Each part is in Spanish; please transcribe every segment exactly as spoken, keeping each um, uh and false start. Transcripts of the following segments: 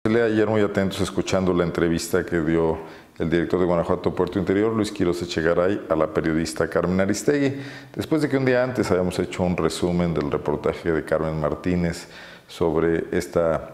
Ayer muy atentos escuchando la entrevista que dio el director de Guanajuato Puerto Interior, Luis Quiroz Echegaray, a la periodista Carmen Aristegui, después de que un día antes habíamos hecho un resumen del reportaje de Carmen Martínez sobre esta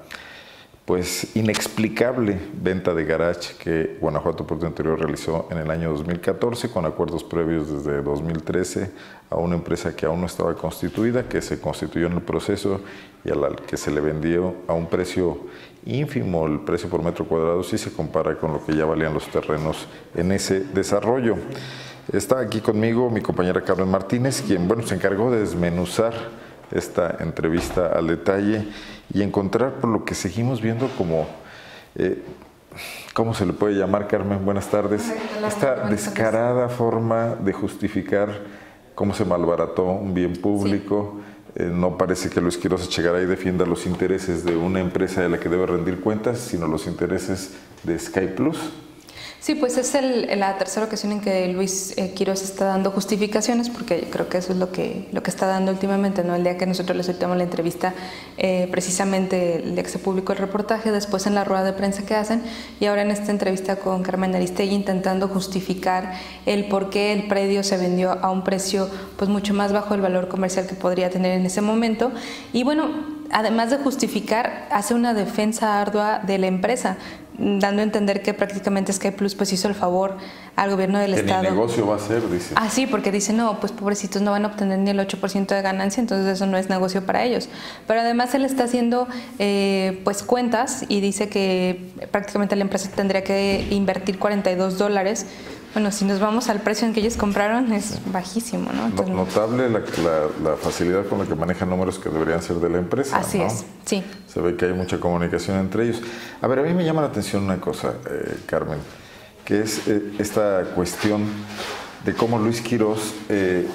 pues inexplicable venta de garage que Guanajuato Puerto Interior realizó en el año dos mil catorce con acuerdos previos desde dos mil trece a una empresa que aún no estaba constituida, que se constituyó en el proceso y a la que se le vendió a un precio ínfimo. El precio por metro cuadrado si se compara con lo que ya valían los terrenos en ese desarrollo. Está aquí conmigo mi compañera Carmen Martínez, quien bueno, se encargó de desmenuzar esta entrevista al detalle y encontrar por lo que seguimos viendo como, eh, ¿cómo se le puede llamar, Carmen? Buenas tardes. Esta descarada forma de justificar cómo se malbarató un bien público. Sí. Eh, no parece que Luis Quiroz Echegaray defienda los intereses de una empresa de la que debe rendir cuentas, sino los intereses de Sky Plus. Sí, pues es el, la tercera ocasión en que Luis eh, Quiroz está dando justificaciones, porque creo que eso es lo que, lo que está dando últimamente, ¿no? El día que nosotros le solicitamos la entrevista, eh, precisamente el día que se publicó el reportaje, después en la rueda de prensa que hacen, y ahora en esta entrevista con Carmen Aristegui intentando justificar el por qué el predio se vendió a un precio pues mucho más bajo del valor comercial que podría tener en ese momento. Y bueno, además de justificar, hace una defensa ardua de la empresa, dando a entender que prácticamente Sky Plus pues hizo el favor al gobierno del que estado. Ni negocio va a ser, dice. Ah, sí, porque dice, no, pues pobrecitos no van a obtener ni el ocho por ciento de ganancia, entonces eso no es negocio para ellos. Pero además él está haciendo eh, pues cuentas y dice que prácticamente la empresa tendría que invertir cuarenta y dos dólares. Bueno, si nos vamos al precio en que ellos compraron, es bajísimo, ¿no? Entonces, notable la, la, la facilidad con la que manejan números que deberían ser de la empresa. Así ¿no? es, sí. Se ve que hay mucha comunicación entre ellos. A ver, a mí me llama la atención una cosa, eh, Carmen, que es eh, esta cuestión de cómo Luis Quiroz eh,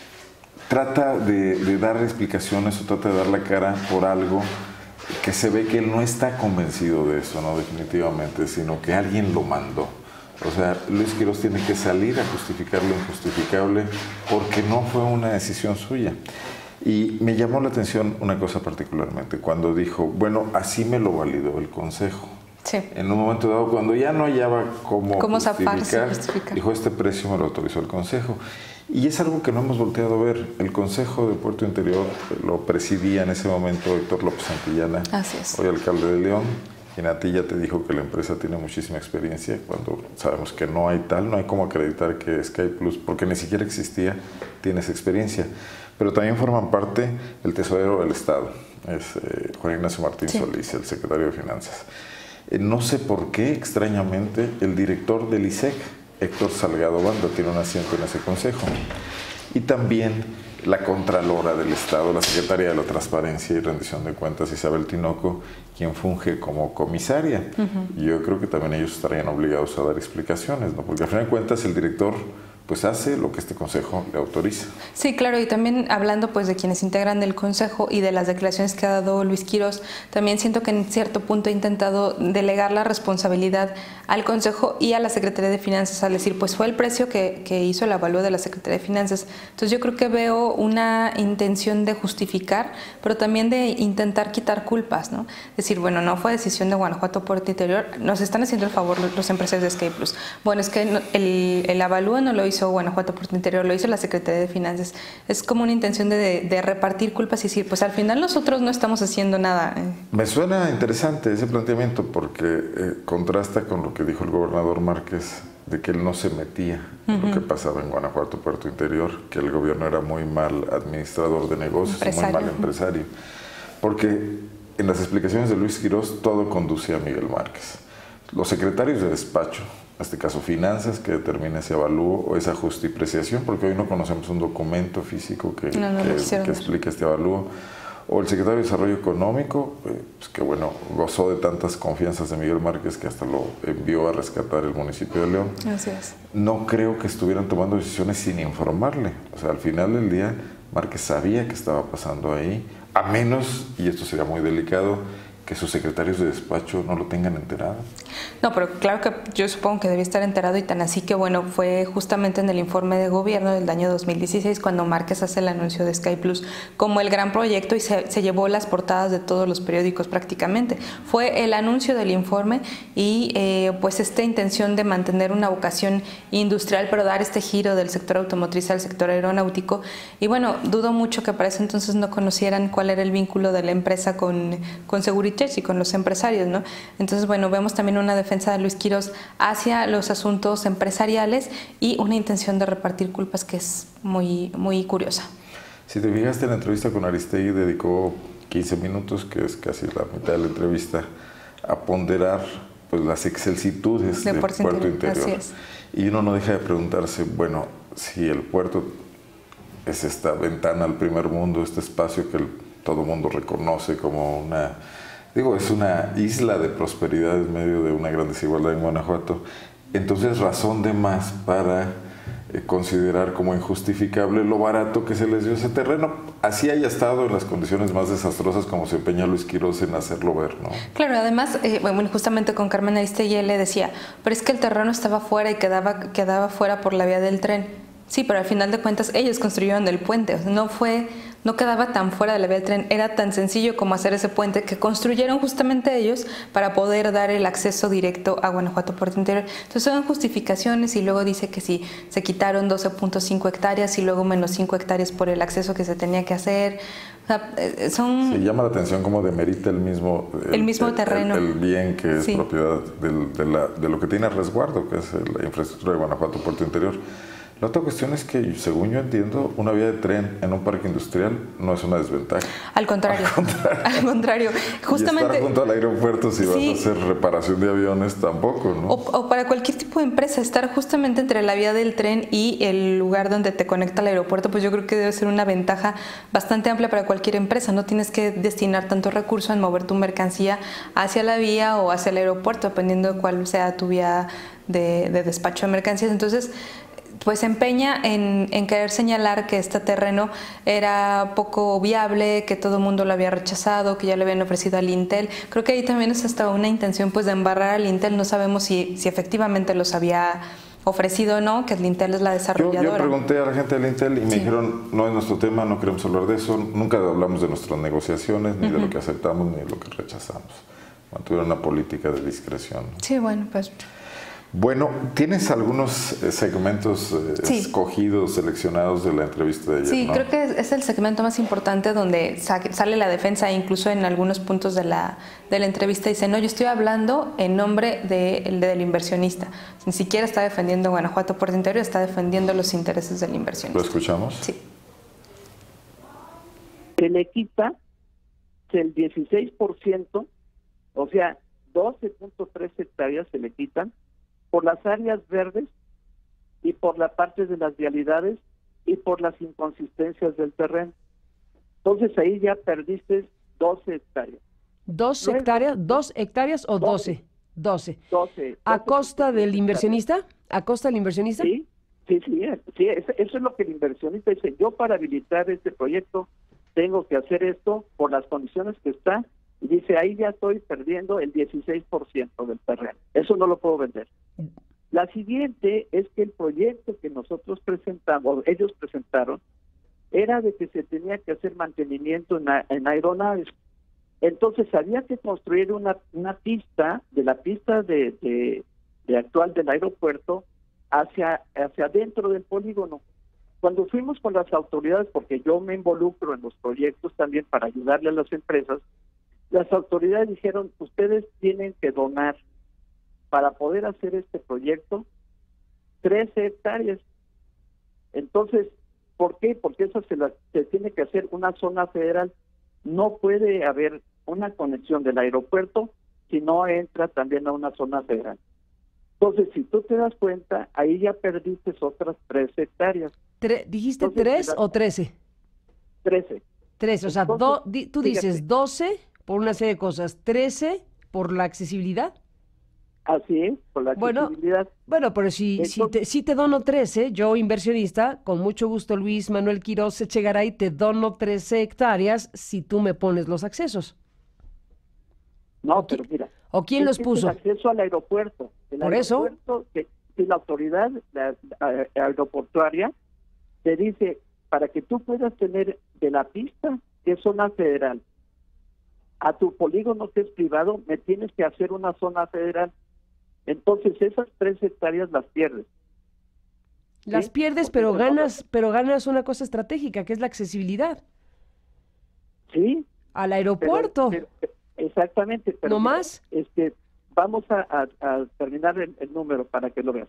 trata de, de dar explicaciones o trata de dar la cara por algo que se ve que él no está convencido de eso, no definitivamente, sino que alguien lo mandó. O sea, Luis Quiroz tiene que salir a justificar lo injustificable porque no fue una decisión suya. Y me llamó la atención una cosa particularmente, cuando dijo, bueno, así me lo validó el Consejo. Sí. En un momento dado, cuando ya no hallaba cómo, ¿Cómo justificar, justificar, dijo, este precio me lo autorizó el Consejo. Y es algo que no hemos volteado a ver. El Consejo de Puerto Interior lo presidía en ese momento Héctor López Santillana, Así es. hoy alcalde de León. Quien a ti ya te dijo que la empresa tiene muchísima experiencia, cuando sabemos que no hay tal, no hay como acreditar que Sky Plus, porque ni siquiera existía, tiene esa experiencia. Pero también forman parte el tesorero del Estado, es eh, Juan Ignacio Martín sí. Solís, el secretario de Finanzas. Eh, no sé por qué, extrañamente, el director del I S E C, Héctor Salgado Banda, tiene un asiento en ese consejo. Y también la Contralora del Estado, la Secretaria de la Transparencia y Rendición de Cuentas, Isabel Tinoco, quien funge como comisaria. Uh-huh. Yo creo que también ellos estarían obligados a dar explicaciones, ¿no? Porque al final de cuentas el director pues hace lo que este consejo le autoriza. Sí, claro, y también hablando pues de quienes integran el consejo y de las declaraciones que ha dado Luis Quiroz, también siento que en cierto punto ha intentado delegar la responsabilidad al consejo y a la Secretaría de Finanzas, al decir, pues fue el precio que, que hizo el avalúo de la Secretaría de Finanzas. Entonces yo creo que veo una intención de justificar, pero también de intentar quitar culpas, ¿no? Decir, bueno, no fue decisión de Guanajuato Puerto Interior, nos están haciendo el favor los empresarios de Sky Plus. Bueno, es que el, el avalúo no lo hizo Guanajuato Puerto Interior, lo hizo la Secretaría de Finanzas. Es como una intención de, de repartir culpas y decir, pues al final nosotros no estamos haciendo nada. Me suena interesante ese planteamiento porque eh, contrasta con lo que dijo el gobernador Márquez, de que él no se metía en uh-huh. lo que pasaba en Guanajuato Puerto Interior, que el gobierno era muy mal administrador de negocios, empresario. muy mal empresario. Porque en las explicaciones de Luis Quiroz todo conducía a Miguel Márquez. Los secretarios de despacho, en este caso Finanzas, que determina ese avalúo o esa justipreciación, porque hoy no conocemos un documento físico que, no, no que, que explique este avalúo, o el secretario de Desarrollo Económico, eh, pues que bueno, gozó de tantas confianzas de Miguel Márquez que hasta lo envió a rescatar el municipio de León. Así es. No creo que estuvieran tomando decisiones sin informarle. O sea, al final del día, Márquez sabía que estaba pasando ahí, a menos, y esto sería muy delicado, que sus secretarios de despacho no lo tengan enterado? No, pero claro que yo supongo que debía estar enterado, y tan así que bueno, fue justamente en el informe de gobierno del año dos mil dieciséis cuando Márquez hace el anuncio de Sky Plus como el gran proyecto y se, se llevó las portadas de todos los periódicos prácticamente. Fue el anuncio del informe y eh, pues esta intención de mantener una vocación industrial, pero dar este giro del sector automotriz al sector aeronáutico. Y bueno, dudo mucho que para ese entonces no conocieran cuál era el vínculo de la empresa con, con Seguritech y con los empresarios, ¿no? Entonces, bueno, vemos también una defensa de Luis Quirós hacia los asuntos empresariales y una intención de repartir culpas que es muy, muy curiosa. Si te fijaste en la entrevista con Aristegui, dedicó quince minutos, que es casi la mitad de la entrevista, a ponderar pues las excelsitudes del puerto, puerto interior. Así es. Y uno no deja de preguntarse, bueno, si el puerto es esta ventana al primer mundo, este espacio que el, todo mundo reconoce como una... Digo, es una isla de prosperidad en medio de una gran desigualdad en Guanajuato. Entonces, razón de más para eh, considerar como injustificable lo barato que se les dio ese terreno. Así haya estado en las condiciones más desastrosas como se empeña Luis Quirós en hacerlo ver, ¿no? Claro, además, eh, bueno, justamente con Carmen Aristegui él le decía, pero es que el terreno estaba fuera y quedaba, quedaba fuera por la vía del tren. Sí, pero al final de cuentas ellos construyeron el puente, o sea, no fue, no quedaba tan fuera de la vía del tren, era tan sencillo como hacer ese puente que construyeron justamente ellos para poder dar el acceso directo a Guanajuato Puerto Interior. Entonces son justificaciones y luego dice que si se quitaron doce punto cinco hectáreas y luego menos cinco hectáreas por el acceso que se tenía que hacer. O sea, son... Sí, llama la atención cómo demerita el mismo, el, el mismo terreno. El, el bien que es sí. propiedad del, de, la, de lo que tiene resguardo, que es la infraestructura de Guanajuato Puerto Interior. La otra cuestión es que, según yo entiendo, una vía de tren en un parque industrial no es una desventaja. Al contrario. Al contrario. Al contrario. Justamente, y estar junto al aeropuerto si sí. vas a hacer reparación de aviones tampoco, ¿no? O, o para cualquier tipo de empresa, estar justamente entre la vía del tren y el lugar donde te conecta al aeropuerto, pues yo creo que debe ser una ventaja bastante amplia para cualquier empresa. No tienes que destinar tanto recurso en mover tu mercancía hacia la vía o hacia el aeropuerto, dependiendo de cuál sea tu vía de, de despacho de mercancías. Entonces, pues se empeña en, en querer señalar que este terreno era poco viable, que todo el mundo lo había rechazado, que ya le habían ofrecido al Intel. Creo que ahí también es hasta una intención pues de embarrar al Intel. No sabemos si, si efectivamente los había ofrecido o no, que el Intel es la desarrolladora. Yo, yo pregunté a la gente del Intel y me sí. dijeron, no es nuestro tema, no queremos hablar de eso, nunca hablamos de nuestras negociaciones, ni uh-huh. de lo que aceptamos, ni de lo que rechazamos. Mantuvieron una política de discreción. Sí, bueno, pues... Bueno, ¿tienes algunos segmentos eh, sí. escogidos, seleccionados de la entrevista de ayer? Sí, ¿no? creo que es el segmento más importante donde sale la defensa, incluso en algunos puntos de la, de la entrevista dice, no, yo estoy hablando en nombre de, de, del inversionista. Ni siquiera está defendiendo Guanajuato Puerto Interior, está defendiendo los intereses del inversionista. ¿Lo escuchamos? Sí. Se le quita el dieciséis por ciento, o sea, doce punto tres hectáreas se le quitan, por las áreas verdes y por la parte de las vialidades y por las inconsistencias del terreno. Entonces ahí ya perdiste doce hectáreas. ¿Dos hectáreas? ¿Dos hectáreas o doce? Doce. doce. ¿A costa del inversionista? ¿A costa del inversionista? Sí, sí, sí, sí, eso es lo que el inversionista dice. Yo para habilitar este proyecto tengo que hacer esto por las condiciones que está. Y dice, ahí ya estoy perdiendo el dieciséis por ciento del terreno. Eso no lo puedo vender. La siguiente es que el proyecto que nosotros presentamos, ellos presentaron, era de que se tenía que hacer mantenimiento en, en aeronaves. Entonces había que construir una, una pista, de la pista de, de, de actual del aeropuerto, hacia, hacia dentro del polígono. Cuando fuimos con las autoridades, porque yo me involucro en los proyectos también para ayudarle a las empresas, las autoridades dijeron, ustedes tienen que donar para poder hacer este proyecto trece hectáreas. Entonces, ¿por qué? Porque eso se, la, se tiene que hacer una zona federal. No puede haber una conexión del aeropuerto si no entra también a una zona federal. Entonces, si tú te das cuenta, ahí ya perdiste otras trece hectáreas. Tre ¿Dijiste Entonces, tres o trece? trece. trece, o sea, Entonces, do, di, tú fíjate, dices doce por una serie de cosas, trece por la accesibilidad. Así es, por la accesibilidad. Bueno, bueno pero si, Entonces, si, te, si te dono trece, yo inversionista, con mucho gusto Luis Manuel Quirós Echegaray, te dono trece hectáreas si tú me pones los accesos. No, ¿O pero qui- mira. ¿O quién es los que es puso? el acceso al aeropuerto. El Por eso. aeropuerto, que, si la autoridad la, la aeroportuaria te dice, para que tú puedas tener de la pista, que es zona federal, a tu polígono que es privado, me tienes que hacer una zona federal. Entonces esas tres hectáreas las pierdes. Las ¿Sí? pierdes, Porque pero esas son las- ganas, pero ganas una cosa estratégica, que es la accesibilidad Sí, al pero- aeropuerto. pero- exactamente. Pero ¿No mira, más? Este, vamos a, a- a terminar el, el número para que lo veas.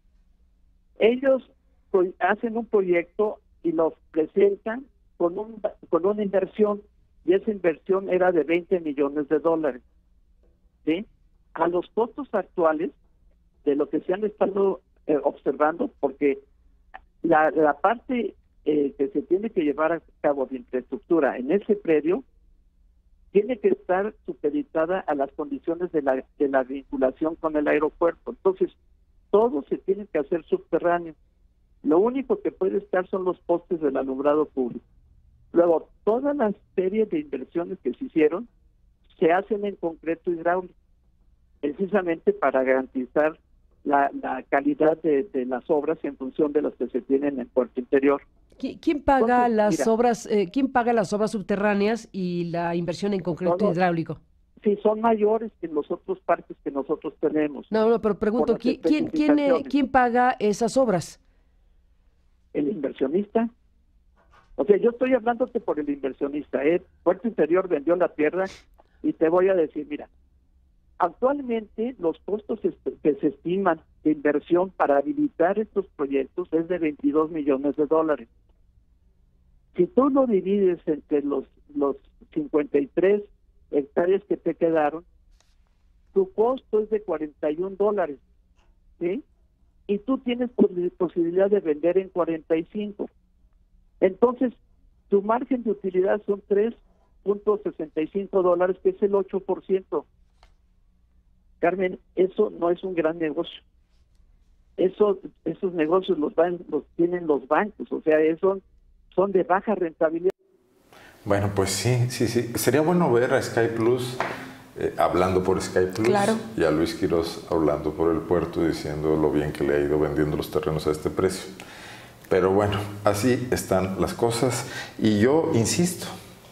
Ellos pues, hacen un proyecto y lo presentan con, un, con una inversión, y esa inversión era de veinte millones de dólares. ¿Sí? A los costos actuales de lo que se han estado eh, observando, porque la, la parte eh, que se tiene que llevar a cabo de infraestructura en ese predio tiene que estar supeditada a las condiciones de la, de la vinculación con el aeropuerto. Entonces, todo se tiene que hacer subterráneo. Lo único que puede estar son los postes del alumbrado público. Luego, todas las series de inversiones que se hicieron se hacen en concreto hidráulico, precisamente para garantizar la, la calidad de, de las obras en función de las que se tienen en Puerto Interior. ¿Qui- ¿Quién paga Entonces, las mira, obras, eh, quién paga las obras subterráneas y la inversión en concreto Todo- hidráulico? Sí, son mayores que los otros parques que nosotros tenemos. No, no, pero por pregunto, las ¿qui- ¿quién, quién, eh, especificaciones. quién paga esas obras? El inversionista. O sea, yo estoy hablándote por el inversionista. ¿eh? Puerto Interior vendió la tierra y te voy a decir, mira, actualmente los costos est- que se estiman de inversión para habilitar estos proyectos es de veintidós millones de dólares. Si tú lo divides entre los, los cincuenta y tres hectáreas que te quedaron, tu costo es de cuarenta y un dólares, ¿sí? Y tú tienes pos- posibilidad de vender en cuarenta y cinco. Entonces, tu margen de utilidad son tres punto sesenta y cinco dólares, que es el ocho por ciento. Carmen, eso no es un gran negocio. Eso, esos negocios los, van, los tienen los bancos, o sea, eso son de baja rentabilidad. Bueno, pues sí, sí, sí. Sería bueno ver a Sky Plus eh, hablando por Sky Plus Claro. y a Luis Quirós hablando por el puerto diciendo lo bien que le ha ido vendiendo los terrenos a este precio. Pero bueno, así están las cosas y yo insisto,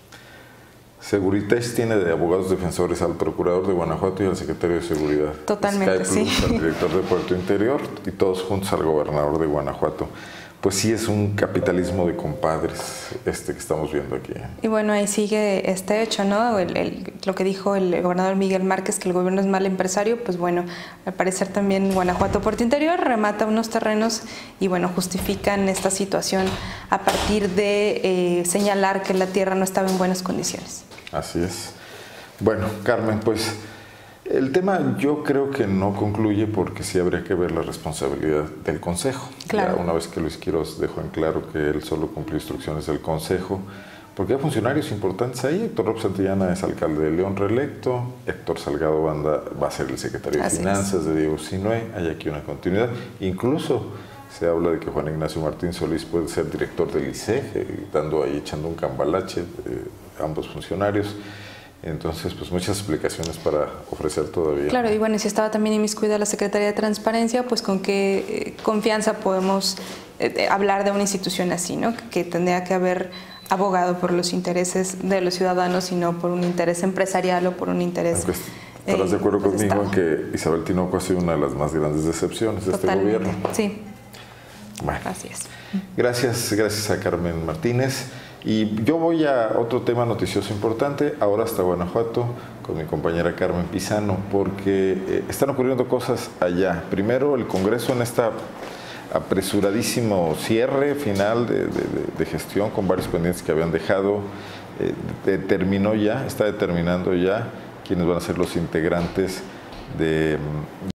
Securitas tiene de abogados defensores al procurador de Guanajuato y al secretario de Seguridad. Totalmente, Sky Plus, sí. al director de Puerto Interior y todos juntos al gobernador de Guanajuato. Pues sí es un capitalismo de compadres este que estamos viendo aquí. Y bueno, ahí sigue este hecho, ¿no? El, el- lo que dijo el gobernador Miguel Márquez, que el gobierno es mal empresario, pues bueno, al parecer también Guanajuato Puerto Interior remata unos terrenos y bueno, justifican esta situación a partir de eh, señalar que la tierra no estaba en buenas condiciones. Así es. Bueno, Carmen, pues el tema yo creo que no concluye porque sí habría que ver la responsabilidad del Consejo. Claro. Ya una vez que Luis Quirós dejó en claro que él solo cumplió instrucciones del Consejo, porque hay funcionarios importantes ahí. Héctor López Santillana es alcalde de León reelecto, Héctor Salgado Banda va a ser el secretario de Así es. Finanzas de Diego Sinue, hay aquí una continuidad. Incluso se habla de que Juan Ignacio Martín Solís puede ser director del I C E G, eh, dando ahí, echando un cambalache, eh, ambos funcionarios. Entonces, pues muchas explicaciones para ofrecer todavía. Claro, y bueno, si estaba también inmiscuida la Secretaría de Transparencia, pues con qué eh, confianza podemos eh, eh, hablar de una institución así, ¿no? Que, que tendría que haber abogado por los intereses de los ciudadanos y no por un interés empresarial o por un interés... Aunque estarás de acuerdo eh, pues, conmigo en Estado. que Isabel Tinoco ha sido una de las más grandes decepciones de este Totalmente, gobierno. sí, Bueno, así es. gracias, gracias a Carmen Martínez. Y yo voy a otro tema noticioso importante, ahora hasta Guanajuato, con mi compañera Carmen Pizano, porque eh, están ocurriendo cosas allá. Primero, el Congreso en esta apresuradísimo cierre final de, de, de gestión con varios pendientes que habían dejado, eh, determinó ya, está determinando ya quiénes van a ser los integrantes de